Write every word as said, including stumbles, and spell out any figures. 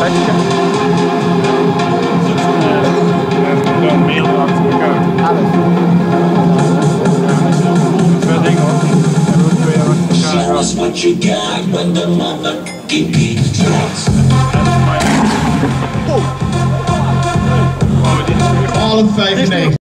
vijftig. Dan meer achter elkaar. Alles. Twee dingen hoor. En we twee achter elkaar. Show us what you got when the motherfucking beat drops. twaalf vijfennegentig.